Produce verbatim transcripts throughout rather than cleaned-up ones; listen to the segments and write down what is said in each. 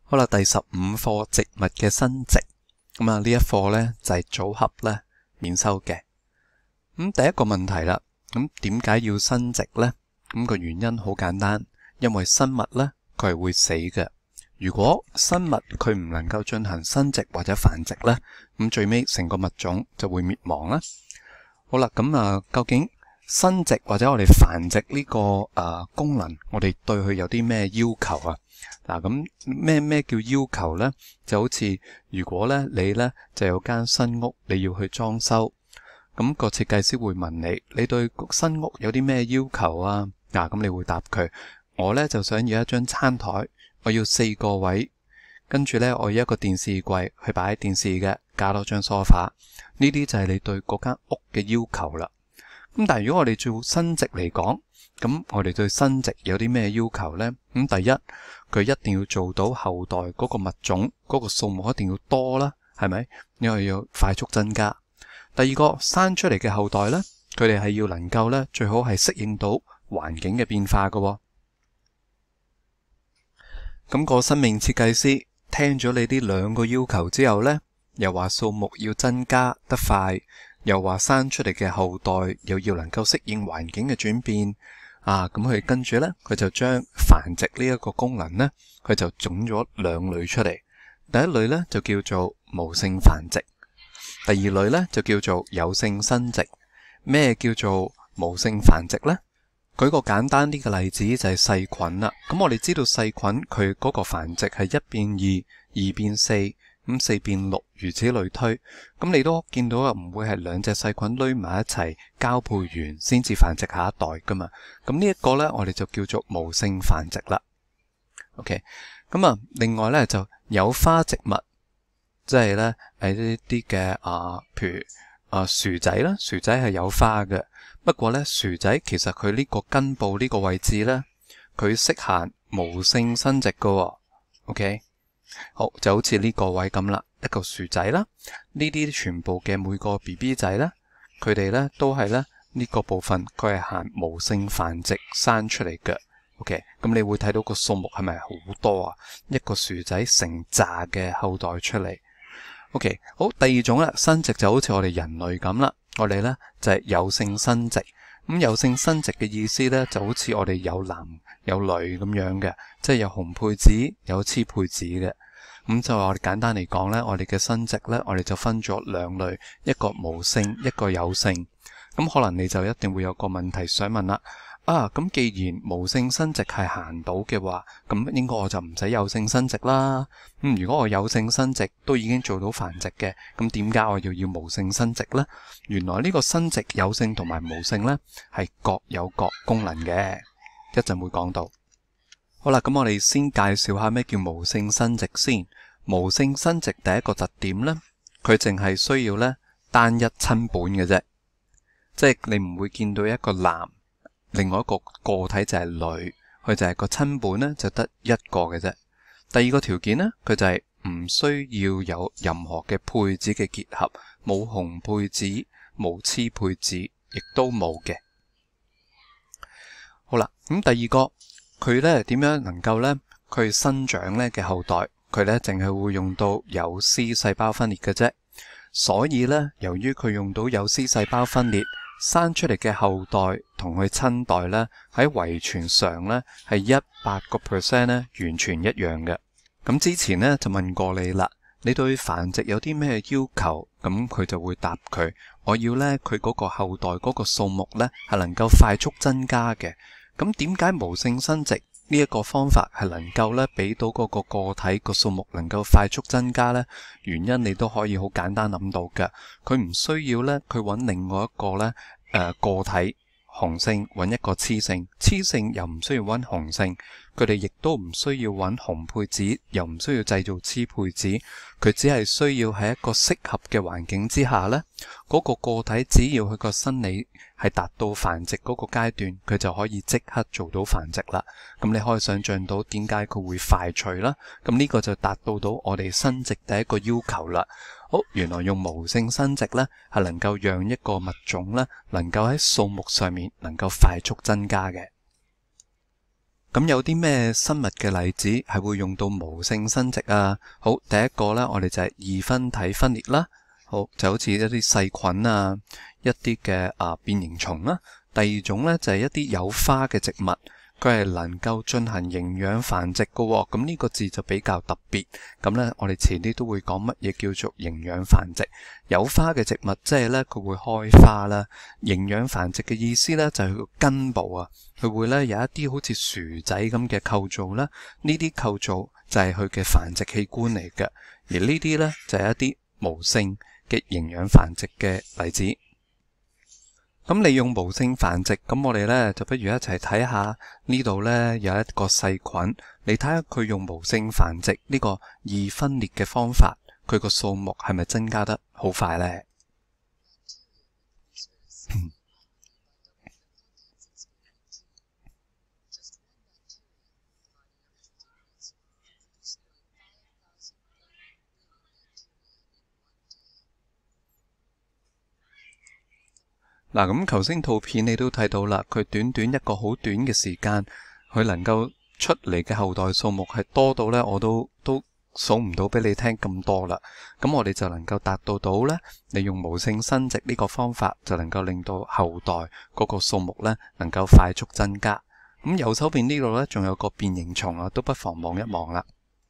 好啦，第十五課植物嘅生殖。咁啊，呢一課呢就係組合呢免修嘅。咁第一個問題啦，咁點解要生殖呢？咁個原因好簡單，因為生物呢佢係會死嘅。如果生物佢唔能夠進行生殖或者繁殖呢，咁最尾成個物種就會滅亡啦。好啦，咁啊，究竟生殖或者我哋繁殖呢個誒功能，我哋對佢有啲咩要求啊？嗱，咁咩咩叫要求呢？就好似如果咧你咧就有間新屋，你要去裝修，咁個設計師會問你，你對新屋有啲咩要求啊？嗱，咁你會答佢，我咧就想要一張餐台，我要四個位，跟住咧我要一個電視櫃去擺電視嘅，加多張梳化。呢啲就係你對嗰間屋嘅要求啦。咁但係如果我哋做生殖嚟講，咁我哋對生殖有啲咩要求呢？咁第一，佢一定要做到後代嗰個物種嗰個數目一定要多啦，係咪？因為要快速增加。第二個，生出嚟嘅後代呢，佢哋係要能夠呢，最好係適應到環境嘅變化㗎。咁個生命設計師聽咗你呢兩個要求之後呢，又話數目要增加得快，又話生出嚟嘅後代又要能夠適應環境嘅轉變。啊，咁佢跟住呢，佢就將繁殖呢一個功能呢，佢就種咗兩類出嚟。第一類呢，就叫做無性繁殖，第二類呢，就叫做有性生殖。咩叫做無性繁殖呢？舉個簡單啲嘅例子就係細菌啦。咁我哋知道細菌佢嗰個繁殖係一變二，二變四，咁四變六，如此類推。咁你都見到啊，唔會係兩隻細菌堆埋一齊交配完先至繁殖下一代噶嘛。咁呢一個呢，我哋就叫做無性繁殖啦。OK， 咁啊，另外呢，就有花植物，即係呢誒呢啲嘅啊，譬如啊薯仔啦，薯仔係有花嘅。不過呢，薯仔其實佢呢個根部呢個位置呢，佢適限無性生殖噶喎。OK。好，就好似呢個位咁啦，一個薯仔啦，呢啲全部嘅每個 B B 仔呢，佢哋呢都係呢呢個部分，佢係行無性繁殖生出嚟嘅。OK， 咁你會睇到個數目係咪好多啊？一個薯仔成扎嘅後代出嚟。OK， 好，第二種啦，生殖就好似我哋人類咁啦，我哋呢就係有性生殖。咁有性生殖嘅意思呢，就好似我哋有男有女咁樣嘅，即係有雄配子有雌配子嘅。咁就話我哋簡單嚟講呢，我哋嘅生殖呢，我哋就分咗兩類，一個無性，一個有性。咁可能你就一定會有個問題想問啦。啊，咁既然無性生殖係行到嘅話，咁應該我就唔使有性生殖啦。咁、嗯、如果我有性生殖都已經做到繁殖嘅，咁點解我又要無性生殖呢？原來呢個生殖有性同埋無性呢，係各有各功能嘅，一陣會講到。好啦，咁我哋先介紹下咩叫無性生殖先。無性生殖第一個特點呢，佢淨係需要呢單一親本嘅啫，即係你唔會見到一個男，另外一個個體就係女，佢就係個親本呢就得一個嘅啫。第二個條件呢，佢就係唔需要有任何嘅配子嘅結合，冇雄配子，冇雌配子，亦都冇嘅。好啦，咁第二個佢呢點樣能夠呢？佢生長呢嘅後代，佢呢淨係會用到有絲細胞分裂嘅啫。所以呢，由於佢用到有絲細胞分裂，生出嚟嘅後代同佢親代呢，喺遺傳上呢係一百個 percent 呢完全一樣嘅。咁之前呢就問過你啦，你對繁殖有啲咩要求？咁佢就會答佢，我要呢，佢嗰個後代嗰個數目呢係能夠快速增加嘅。咁點解無性生殖呢一個方法係能夠咧俾到嗰個個體個數目能夠快速增加呢？原因你都可以好簡單諗到嘅，佢唔需要呢，佢揾另外一個呢誒、呃、個體雄性揾一個雌性，雌性又唔需要揾雄性，佢哋亦都唔需要揾雄配子，又唔需要製造雌配子，佢只係需要喺一個適合嘅環境之下呢，嗰、嗰個個體只要佢個生理係達到繁殖嗰個階段，佢就可以即刻做到繁殖啦。咁你可以想象到點解佢會快脆啦。咁呢個就達到到我哋生殖第一個要求啦。好，原來用無性生殖呢，係能夠讓一個物種呢，能夠喺數目上面能夠快速增加嘅。 咁有啲咩生物嘅例子係會用到無性生殖啊？好，第一個呢，我哋就係二分體分裂啦。好，就好似一啲細菌啊，一啲嘅啊變形蟲啦。第二種呢，就係一啲有花嘅植物，佢係能夠進行營養繁殖嘅喎。咁呢個字就比較特別。咁呢，我哋遲啲都會講乜嘢叫做營養繁殖。有花嘅植物即係呢，佢會開花啦。營養繁殖嘅意思呢，就係佢個根部啊，佢會呢有一啲好似薯仔咁嘅構造啦。呢啲構造就係佢嘅繁殖器官嚟嘅。而呢啲呢，就係一啲無性嘅營養繁殖嘅例子。咁利用無性繁殖，咁我哋呢就不如一齊睇下呢度呢有一個細菌，你睇下佢用無性繁殖呢個二分裂嘅方法，佢個數目係咪增加得好快呢？嗱，咁頭先圖片你都睇到啦，佢短短一個好短嘅時間，佢能夠出嚟嘅後代數目係多到呢，我都都數唔到俾你聽咁多啦。咁我哋就能夠達到到呢，利用無性生殖呢個方法，就能夠令到後代嗰個數目呢能夠快速增加。咁右手邊呢度呢，仲有個變形蟲啊，都不妨望一望啦。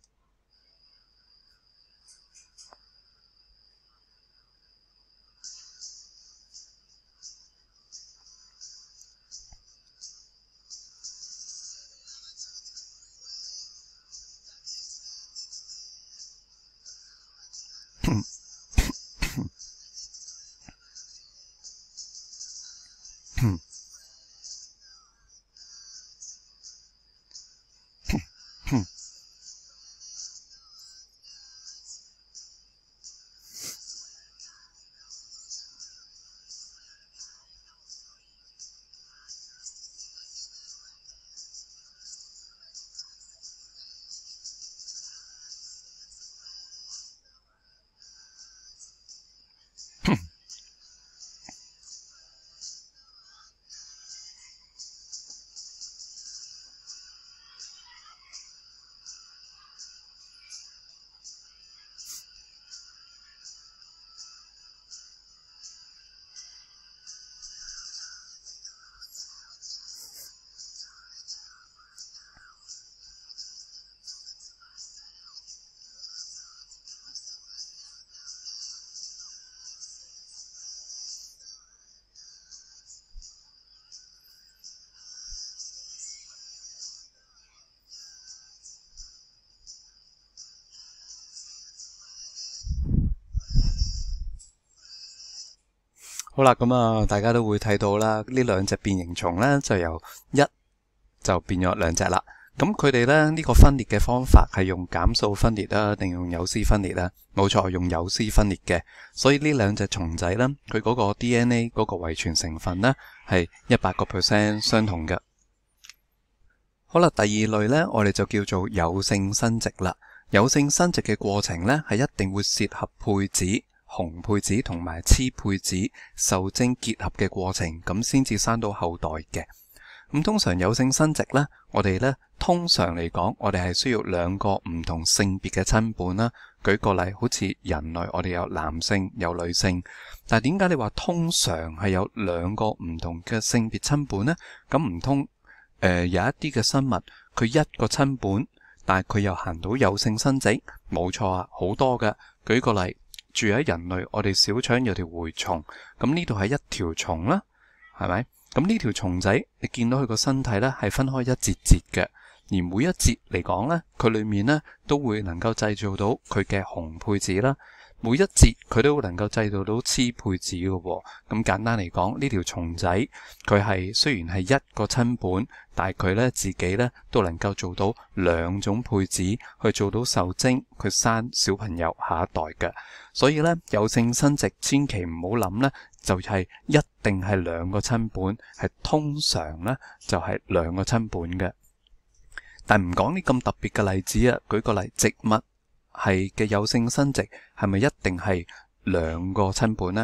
好啦，咁啊，大家都會睇到啦，呢兩隻變形蟲呢，就由一就變咗兩隻啦。咁佢哋呢，呢個分裂嘅方法係用減數分裂啊，定用有絲分裂啊？冇錯，用有絲分裂嘅。所以呢兩隻蟲仔呢，佢嗰個 D N A 嗰個遺傳成分呢，係一百個 percent 相同嘅。好啦，第二類呢，我哋就叫做有性生殖啦。有性生殖嘅過程呢，係一定會結合配子。雄配子同埋雌配子受精結合嘅過程，咁先至生到後代嘅。咁通常有性生殖呢，我哋呢通常嚟講，我哋係需要兩個唔同性別嘅親伴啦。舉個例，好似人類，我哋有男性有女性，但係點解你話通常係有兩個唔同嘅性別親伴呢？咁唔通誒有一啲嘅生物，佢一個親伴，但係佢又行到有性生殖？冇錯啊，好多嘅。舉個例。住喺人類，我哋小腸有條蛔蟲，咁呢度係一條蟲啦，係咪？咁呢條蟲仔，你見到佢個身體呢係分開一節節嘅，而每一節嚟講呢，佢裏面呢都會能夠製造到佢嘅雄配子啦。每一節佢都能夠製造到雌配子嘅喎。咁簡單嚟講，呢條蟲仔佢係雖然係一個親伴，但係佢呢自己呢都能夠做到兩種配子，去做到受精，佢生小朋友下一代嘅。所以呢，有性生殖千祈唔好諗呢，就係一定係兩個親伴，係通常呢就係兩個親伴嘅。但唔講啲咁特別嘅例子啊，舉個例，植物係嘅有性生殖係咪一定係兩個親伴呢？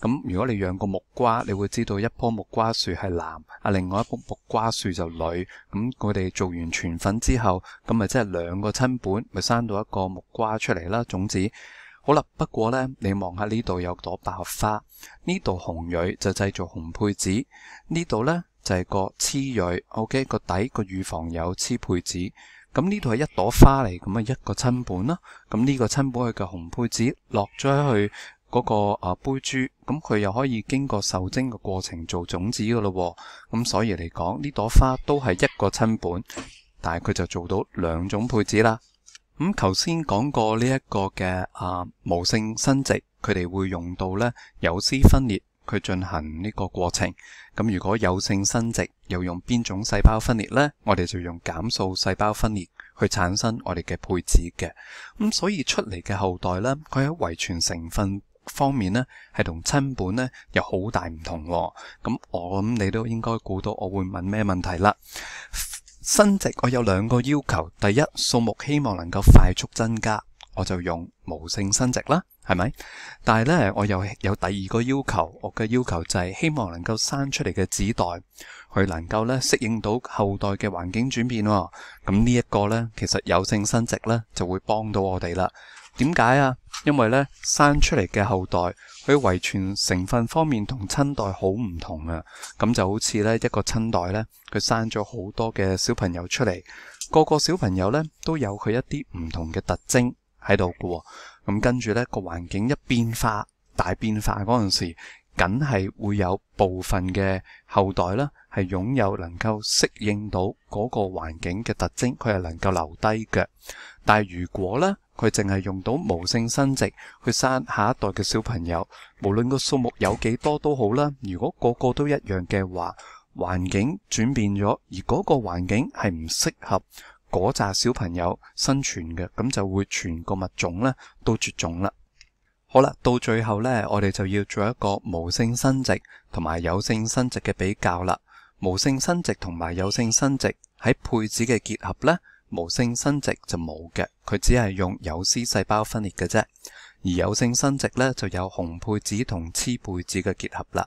咁如果你養過木瓜，你會知道一棵木瓜樹係男，啊另外一棵木瓜樹就女。咁佢哋做完傳粉之後，咁咪即係兩個親本，咪生到一個木瓜出嚟啦，種子。好啦，不過呢，你望下呢度有朵百合花，呢度紅蕊就製造紅配子，呢度呢，就係、是、個雌蕊 ，OK 個底個乳房有雌配子。咁呢度係一朵花嚟，咁啊一個親本啦。咁呢個親本佢嘅紅配子落咗去嗰個啊杯珠，咁佢又可以經過受精嘅過程做種子噶咯。咁所以嚟講，呢朵花都係一個親本，但係佢就做到兩種配子啦。咁頭先講過呢一個嘅啊無性生殖，佢哋會用到呢有絲分裂去進行呢個過程。咁如果有性生殖又用邊種細胞分裂呢？我哋就用減數細胞分裂去產生我哋嘅配子嘅。咁所以出嚟嘅後代呢，佢喺遺傳成分方面呢，係同親本呢有好大唔同。咁我諗你都應該估到我會問咩問題啦。生殖我有兩個要求，第一，數目希望能夠快速增加，我就用無性生殖啦，係咪？但係呢，我又有第二個要求，我嘅要求就係希望能夠生出嚟嘅子代，佢能夠呢適應到後代嘅環境轉變。咁呢一個呢，其實有性生殖呢就會幫到我哋啦。點解啊？因為呢，生出嚟嘅後代，佢遺傳成分方面同親代好唔同啊。咁就好似呢一個親代呢，佢生咗好多嘅小朋友出嚟，個個小朋友呢都有佢一啲唔同嘅特徵喺度嘅。咁跟住呢個環境一變化大變化嗰陣時，梗係會有部分嘅後代呢係擁有能夠適應到嗰個環境嘅特徵，佢係能夠留低嘅。但係如果呢，佢淨係用到無性生殖去生下一代嘅小朋友，無論個數目有幾多都好啦，如果個個都一樣嘅話，環境轉變咗，而嗰個環境係唔適合嗰紮小朋友生存嘅，咁就會全個物種呢都絕種啦。好啦，到最後呢，我哋就要做一個無性生殖同埋有性生殖嘅比較啦。無性生殖同埋有性生殖喺配子嘅結合呢，無性生殖就冇嘅，佢只係用有絲細胞分裂嘅啫。而有性生殖呢，就有紅配子同雌配子嘅結合啦。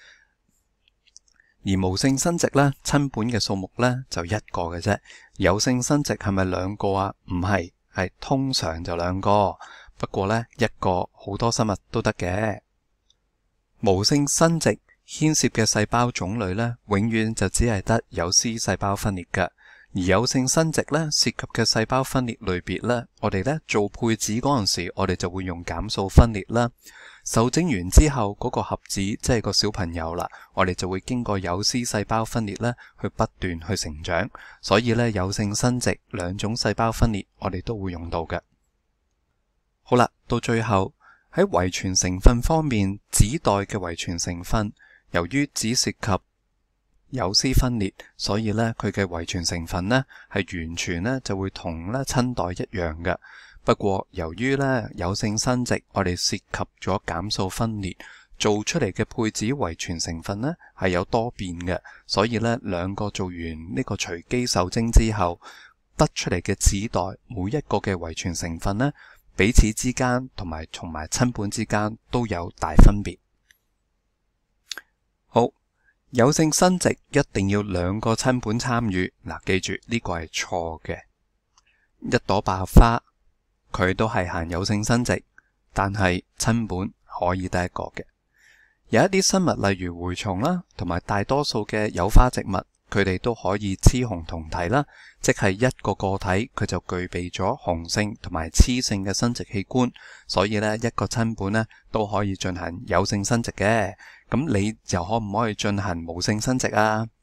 而無性生殖呢，親本嘅數目呢，就一個嘅啫。有性生殖係咪兩個啊？唔係，係通常就兩個。不過呢，一個好多生物都得嘅。無性生殖牽涉嘅細胞種類呢，永遠就只係得有絲細胞分裂嘅。而有性生殖呢，涉及嘅細胞分裂類別呢，我哋呢做配子嗰陣時，我哋就會用減數分裂啦。受精完之後嗰個盒子即係個小朋友啦，我哋就會經過有絲細胞分裂呢去不斷去成長。所以呢，有性生殖兩種細胞分裂我哋都會用到嘅。好啦，到最後喺遺傳成分方面，子代嘅遺傳成分由於只涉及有絲分裂，所以呢，佢嘅遺傳成分呢係完全呢就會同呢親代一樣嘅。不過由於呢有性生殖，我哋涉及咗減數分裂，做出嚟嘅配子遺傳成分呢係有多變嘅，所以呢兩個做完呢個隨機受精之後，得出嚟嘅子代每一個嘅遺傳成分呢，彼此之間同埋同埋親本之間都有大分別。好。有性生殖一定要兩個親本參與，嗱，記住呢個係錯嘅。一朵百合花佢都係行有性生殖，但係親本可以得一個嘅。有一啲生物例如蛔蟲啦，同埋大多數嘅有花植物，佢哋都可以雌雄同體啦，即係一個個體佢就具備咗雄性同埋雌性嘅生殖器官，所以呢，一個親本呢都可以進行有性生殖嘅。咁你又可唔可以進行無性生殖啊？